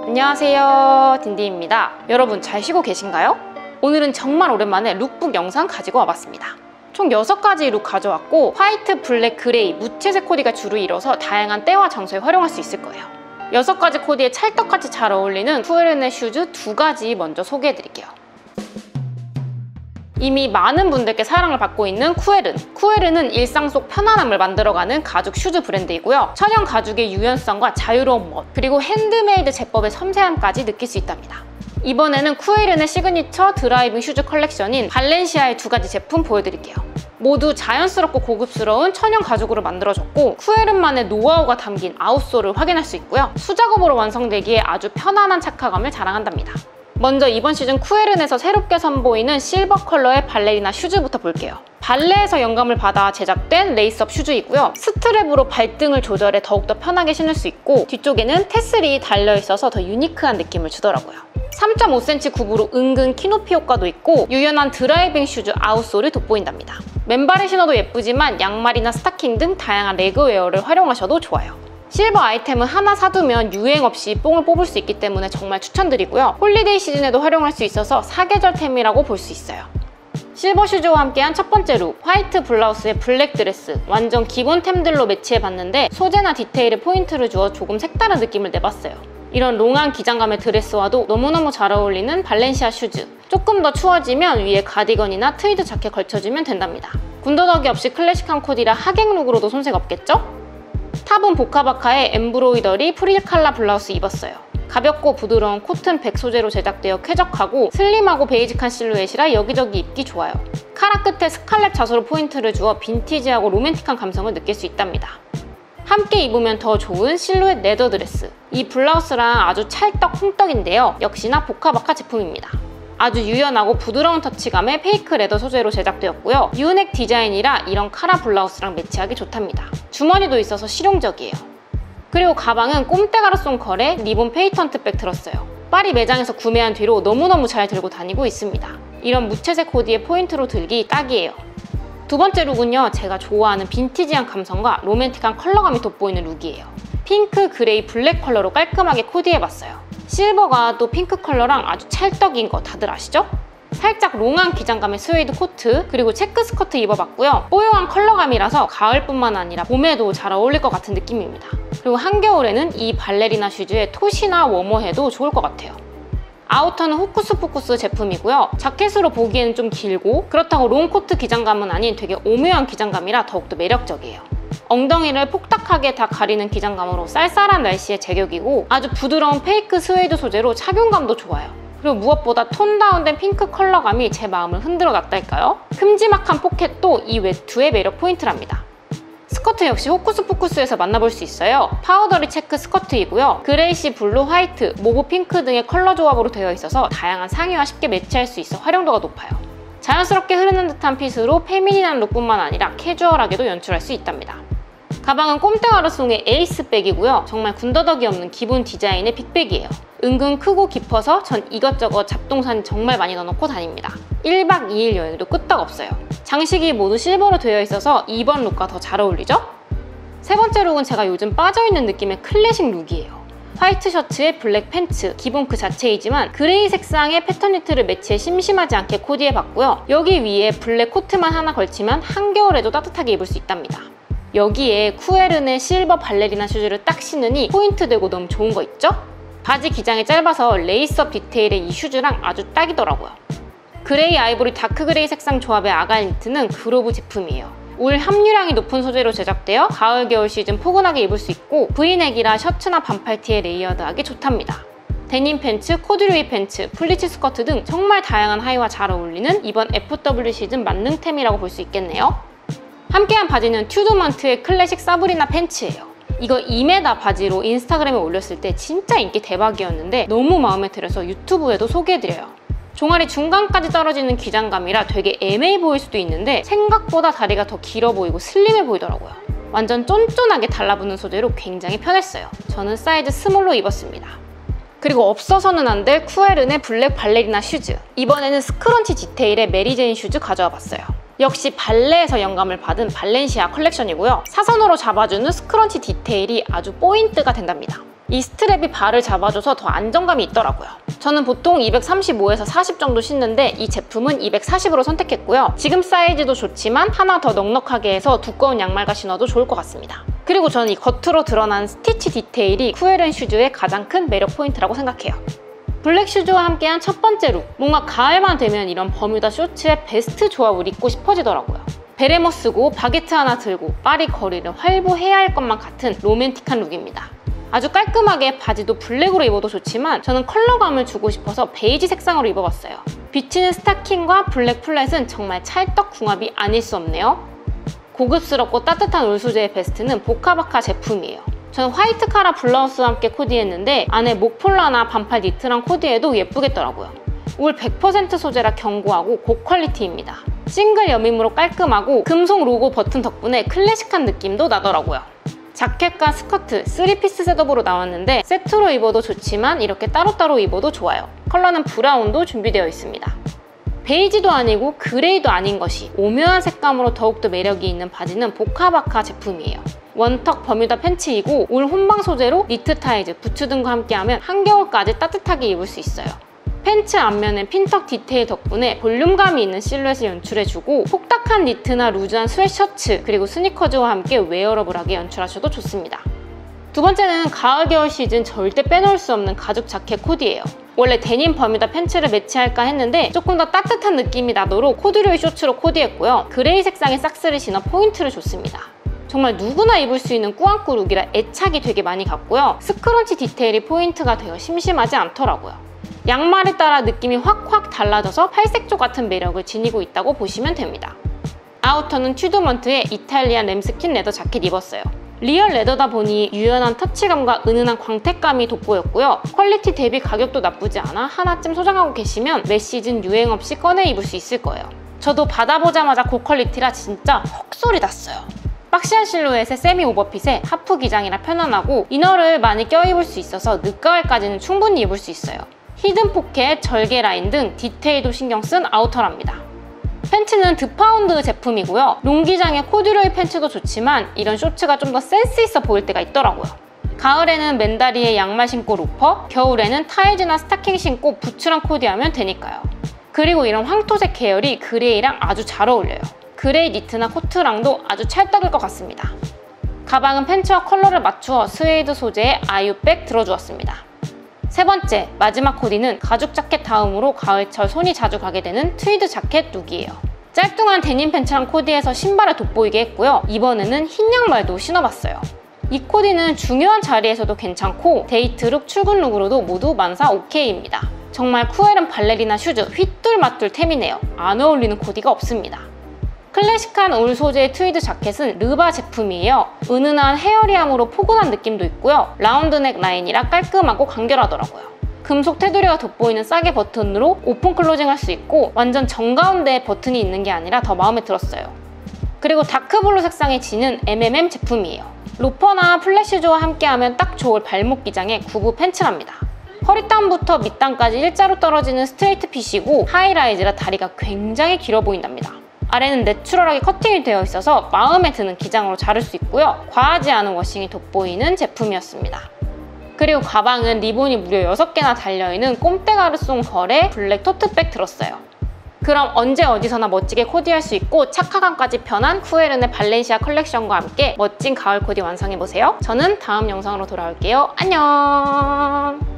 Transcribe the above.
안녕하세요, 딘디입니다. 여러분 잘 쉬고 계신가요? 오늘은 정말 오랜만에 룩북 영상 가지고 와봤습니다. 총 6가지 룩 가져왔고 화이트, 블랙, 그레이, 무채색 코디가 주로 이뤄서 다양한 때와 장소에 활용할 수 있을 거예요. 6가지 코디에 찰떡같이 잘 어울리는 쿠에른의 슈즈 2가지 먼저 소개해드릴게요. 이미 많은 분들께 사랑을 받고 있는 쿠에른. 쿠에른은 일상 속 편안함을 만들어가는 가죽 슈즈 브랜드이고요. 천연 가죽의 유연성과 자유로운 멋, 그리고 핸드메이드 제법의 섬세함까지 느낄 수 있답니다. 이번에는 쿠에른의 시그니처 드라이빙 슈즈 컬렉션인 발렌시아의 2가지 제품 보여드릴게요. 모두 자연스럽고 고급스러운 천연 가죽으로 만들어졌고 쿠에른만의 노하우가 담긴 아웃솔을 확인할 수 있고요. 수작업으로 완성되기에 아주 편안한 착화감을 자랑한답니다. 먼저 이번 시즌 쿠에른에서 새롭게 선보이는 실버 컬러의 발레리나 슈즈부터 볼게요. 발레에서 영감을 받아 제작된 레이스업 슈즈이고요. 스트랩으로 발등을 조절해 더욱더 편하게 신을 수 있고 뒤쪽에는 테슬이 달려있어서 더 유니크한 느낌을 주더라고요. 3.5cm 굽으로 은근 키높이 효과도 있고 유연한 드라이빙 슈즈 아웃솔을 돋보인답니다. 맨발에 신어도 예쁘지만 양말이나 스타킹 등 다양한 레그웨어를 활용하셔도 좋아요. 실버 아이템은 하나 사두면 유행 없이 뽕을 뽑을 수 있기 때문에 정말 추천드리고요. 홀리데이 시즌에도 활용할 수 있어서 사계절템이라고 볼 수 있어요. 실버 슈즈와 함께한 첫 번째 룩, 화이트 블라우스에 블랙 드레스. 완전 기본 템들로 매치해봤는데 소재나 디테일에 포인트를 주어 조금 색다른 느낌을 내봤어요. 이런 롱한 기장감의 드레스와도 너무너무 잘 어울리는 발렌시아 슈즈. 조금 더 추워지면 위에 가디건이나 트위드 자켓 걸쳐주면 된답니다. 군더더기 없이 클래식한 코디라 하객 룩으로도 손색 없겠죠? 탑은 보카바카의 엠브로이더리 프릴 칼라 블라우스 입었어요. 가볍고 부드러운 코튼 백 소재로 제작되어 쾌적하고 슬림하고 베이직한 실루엣이라 여기저기 입기 좋아요. 카라 끝에 스칼렛 자수로 포인트를 주어 빈티지하고 로맨틱한 감성을 느낄 수 있답니다. 함께 입으면 더 좋은 실루엣 레더 드레스. 이 블라우스랑 아주 찰떡 홍떡인데요. 역시나 보카바카 제품입니다. 아주 유연하고 부드러운 터치감의 페이크 레더 소재로 제작되었고요. 유넥 디자인이라 이런 카라 블라우스랑 매치하기 좋답니다. 주머니도 있어서 실용적이에요. 그리고 가방은 꼼떼가라 컬에 리본 페이턴트백 들었어요. 파리 매장에서 구매한 뒤로 너무너무 잘 들고 다니고 있습니다. 이런 무채색 코디에 포인트로 들기 딱이에요. 두 번째 룩은요, 제가 좋아하는 빈티지한 감성과 로맨틱한 컬러감이 돋보이는 룩이에요. 핑크, 그레이, 블랙 컬러로 깔끔하게 코디해봤어요. 실버가 또 핑크 컬러랑 아주 찰떡인 거 다들 아시죠? 살짝 롱한 기장감의 스웨이드 코트, 그리고 체크 스커트 입어봤고요. 뽀용한 컬러감이라서 가을뿐만 아니라 봄에도 잘 어울릴 것 같은 느낌입니다. 그리고 한겨울에는 이 발레리나 슈즈에 톳이나 워머해도 좋을 것 같아요. 아우터는 호쿠스포쿠스 제품이고요. 자켓으로 보기에는 좀 길고 그렇다고 롱코트 기장감은 아닌 되게 오묘한 기장감이라 더욱더 매력적이에요. 엉덩이를 폭닥하게 다 가리는 기장감으로 쌀쌀한 날씨에 제격이고 아주 부드러운 페이크 스웨이드 소재로 착용감도 좋아요. 그리고 무엇보다 톤 다운된 핑크 컬러감이 제 마음을 흔들어 놨달까요? 큼지막한 포켓도 이 외투의 매력 포인트랍니다. 스커트 역시 호쿠스포쿠스에서 만나볼 수 있어요. 파우더리 체크 스커트이고요. 그레이시, 블루, 화이트, 모브 핑크 등의 컬러 조합으로 되어 있어서 다양한 상의와 쉽게 매치할 수 있어 활용도가 높아요. 자연스럽게 흐르는 듯한 핏으로 페미닌한 룩뿐만 아니라 캐주얼하게도 연출할 수 있답니다. 가방은 꼼떼가르송의 에이스백이고요. 정말 군더더기 없는 기본 디자인의 빅백이에요. 은근 크고 깊어서 전 이것저것 잡동사니 정말 많이 넣어놓고 다닙니다. 1박 2일 여행도 끄떡없어요. 장식이 모두 실버로 되어 있어서 2번 룩과 더 잘 어울리죠? 세 번째 룩은 제가 요즘 빠져있는 느낌의 클래식 룩이에요. 화이트 셔츠에 블랙 팬츠, 기본 그 자체이지만 그레이 색상의 패턴 니트를 매치해 심심하지 않게 코디해봤고요. 여기 위에 블랙 코트만 하나 걸치면 한겨울에도 따뜻하게 입을 수 있답니다. 여기에 쿠에른의 실버 발레리나 슈즈를 딱 신으니 포인트 되고 너무 좋은 거 있죠? 바지 기장이 짧아서 레이스업 디테일의 이 슈즈랑 아주 딱이더라고요. 그레이, 아이보리, 다크 그레이 색상 조합의 아갈 니트는 그로브 제품이에요. 울 함유량이 높은 소재로 제작되어 가을, 겨울 시즌 포근하게 입을 수 있고 브이넥이라 셔츠나 반팔티에 레이어드하기 좋답니다. 데님 팬츠, 코듀로이 팬츠, 플리츠 스커트 등 정말 다양한 하의와 잘 어울리는 이번 FW 시즌 만능템이라고 볼 수 있겠네요. 함께한 바지는 튜드먼트의 클래식 사브리나 팬츠예요. 이거 2m 바지로 인스타그램에 올렸을 때 진짜 인기 대박이었는데 너무 마음에 들어서 유튜브에도 소개해드려요. 종아리 중간까지 떨어지는 기장감이라 되게 애매해 보일 수도 있는데 생각보다 다리가 더 길어 보이고 슬림해 보이더라고요. 완전 쫀쫀하게 달라붙는 소재로 굉장히 편했어요. 저는 사이즈 스몰로 입었습니다. 그리고 없어서는 안 될 쿠에른의 블랙 발레리나 슈즈. 이번에는 스크런치 디테일의 메리제인 슈즈 가져와 봤어요. 역시 발레에서 영감을 받은 발렌시아 컬렉션이고요. 사선으로 잡아주는 스크런치 디테일이 아주 포인트가 된답니다. 이 스트랩이 발을 잡아줘서 더 안정감이 있더라고요. 저는 보통 235에서 40 정도 신는데 이 제품은 240으로 선택했고요. 지금 사이즈도 좋지만 하나 더 넉넉하게 해서 두꺼운 양말과 신어도 좋을 것 같습니다. 그리고 저는 이 겉으로 드러난 스티치 디테일이 쿠에른 슈즈의 가장 큰 매력 포인트라고 생각해요. 블랙 슈즈와 함께한 첫 번째 룩, 뭔가 가을만 되면 이런 버뮤다 쇼츠의 베스트 조합을 입고 싶어지더라고요. 베레모 쓰고 바게트 하나 들고 파리 거리를 활보해야 할 것만 같은 로맨틱한 룩입니다. 아주 깔끔하게 바지도 블랙으로 입어도 좋지만 저는 컬러감을 주고 싶어서 베이지 색상으로 입어봤어요. 비치는 스타킹과 블랙 플랫은 정말 찰떡궁합이 아닐 수 없네요. 고급스럽고 따뜻한 울 소재의 베스트는 보카바카 제품이에요. 저는 화이트 카라 블라우스와 함께 코디했는데 안에 목폴라나 반팔 니트랑 코디해도 예쁘겠더라고요. 울 100% 소재라 견고하고 고퀄리티입니다. 싱글 여밈으로 깔끔하고 금속 로고 버튼 덕분에 클래식한 느낌도 나더라고요. 자켓과 스커트, 3피스 셋업으로 나왔는데 세트로 입어도 좋지만 이렇게 따로따로 입어도 좋아요. 컬러는 브라운도 준비되어 있습니다. 베이지도 아니고 그레이도 아닌 것이 오묘한 색감으로 더욱더 매력이 있는 바지는 보카바카 제품이에요. 원턱 버뮤다 팬츠이고 울 혼방 소재로 니트 타이즈, 부츠 등과 함께하면 한겨울까지 따뜻하게 입을 수 있어요. 팬츠 앞면엔 핀턱 디테일 덕분에 볼륨감이 있는 실루엣을 연출해주고 폭닥한 니트나 루즈한 스웨셔츠 그리고 스니커즈와 함께 웨어러블하게 연출하셔도 좋습니다. 두 번째는 가을 겨울 시즌 절대 빼놓을 수 없는 가죽 자켓 코디예요. 원래 데님 버뮤다 팬츠를 매치할까 했는데 조금 더 따뜻한 느낌이 나도록 코듀로이 쇼츠로 코디했고요. 그레이 색상의 삭스를 신어 포인트를 줬습니다. 정말 누구나 입을 수 있는 꾸안꾸 룩이라 애착이 되게 많이 갔고요. 스크런치 디테일이 포인트가 되어 심심하지 않더라고요. 양말에 따라 느낌이 확확 달라져서 팔색조 같은 매력을 지니고 있다고 보시면 됩니다. 아우터는 튜드먼트의 이탈리안 램스킨 레더 자켓 입었어요. 리얼 레더다 보니 유연한 터치감과 은은한 광택감이 돋보였고요. 퀄리티 대비 가격도 나쁘지 않아 하나쯤 소장하고 계시면 매 시즌 유행 없이 꺼내 입을 수 있을 거예요. 저도 받아보자마자 고퀄리티라 진짜 헉소리 났어요. 박시한 실루엣의 세미 오버핏에 하프 기장이라 편안하고 이너를 많이 껴입을 수 있어서 늦가을까지는 충분히 입을 수 있어요. 히든 포켓, 절개 라인 등 디테일도 신경 쓴 아우터랍니다. 팬츠는 드파운드 제품이고요. 롱기장의 코듀로이 팬츠도 좋지만 이런 쇼츠가 좀 더 센스 있어 보일 때가 있더라고요. 가을에는 맨다리에 양말 신고 로퍼, 겨울에는 타이즈나 스타킹 신고 부츠랑 코디하면 되니까요. 그리고 이런 황토색 계열이 그레이랑 아주 잘 어울려요. 그레이 니트나 코트랑도 아주 찰떡일 것 같습니다. 가방은 팬츠와 컬러를 맞추어 스웨이드 소재의 아유백 들어주었습니다. 세 번째, 마지막 코디는 가죽 자켓 다음으로 가을철 손이 자주 가게 되는 트위드 자켓 룩이에요. 짤뚱한 데님 팬츠랑 코디해서 신발을 돋보이게 했고요. 이번에는 흰 양말도 신어봤어요. 이 코디는 중요한 자리에서도 괜찮고 데이트 룩, 출근 룩으로도 모두 만사 오케이입니다. 정말 쿠에른 발레리나 슈즈 휘뚤마뚤 템이네요. 안 어울리는 코디가 없습니다. 클래식한 울 소재의 트위드 자켓은 르바 제품이에요. 은은한 헤어리함으로 포근한 느낌도 있고요. 라운드넥 라인이라 깔끔하고 간결하더라고요. 금속 테두리가 돋보이는 싸게 버튼으로 오픈 클로징 할 수 있고 완전 정가운데에 버튼이 있는 게 아니라 더 마음에 들었어요. 그리고 다크블루 색상의 진은 MMM 제품이에요. 로퍼나 플랫슈즈와 함께하면 딱 좋을 발목 기장의 구부 팬츠랍니다. 허리땀부터 밑단까지 일자로 떨어지는 스트레이트 핏이고 하이라이즈라 다리가 굉장히 길어 보인답니다. 아래는 내추럴하게 커팅이 되어 있어서 마음에 드는 기장으로 자를 수 있고요. 과하지 않은 워싱이 돋보이는 제품이었습니다. 그리고 가방은 리본이 무려 6개나 달려있는 꼼떼가르송 걸의 블랙 토트백 들었어요. 그럼 언제 어디서나 멋지게 코디할 수 있고 착화감까지 편한 쿠에른의 발렌시아 컬렉션과 함께 멋진 가을 코디 완성해보세요. 저는 다음 영상으로 돌아올게요. 안녕!